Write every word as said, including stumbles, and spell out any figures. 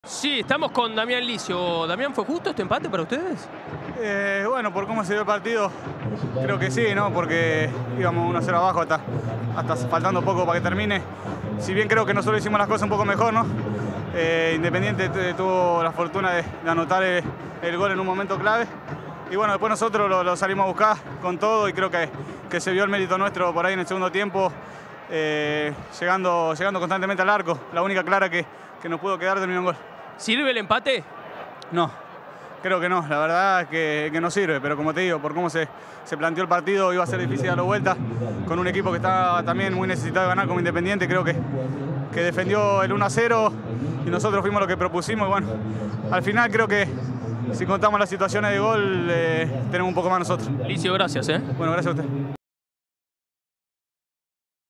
Sí, estamos con Damián Licio. Damián, ¿fue justo este empate para ustedes? Eh, bueno, por cómo se dio el partido, creo que sí, ¿no? Porque íbamos uno a cero abajo hasta, hasta faltando poco para que termine. Si bien creo que nosotros hicimos las cosas un poco mejor, ¿no? Eh, Independiente tuvo la fortuna de, de anotar el, el gol en un momento clave. Y bueno, después nosotros lo, lo salimos a buscar con todo y creo que, que se vio el mérito nuestro por ahí en el segundo tiempo, eh, llegando, llegando constantemente al arco. La única clara que, que nos pudo quedar terminó en gol. ¿Sirve el empate? No, creo que no. La verdad es que, que no sirve, pero como te digo, por cómo se, se planteó el partido, iba a ser difícil darlo vuelta con un equipo que está también muy necesitado de ganar como Independiente. Creo que, que defendió el uno a cero y nosotros fuimos lo que propusimos. Y bueno, al final creo que si contamos las situaciones de gol, eh, tenemos un poco más nosotros. Licio, gracias. ¿eh? Bueno, gracias a usted.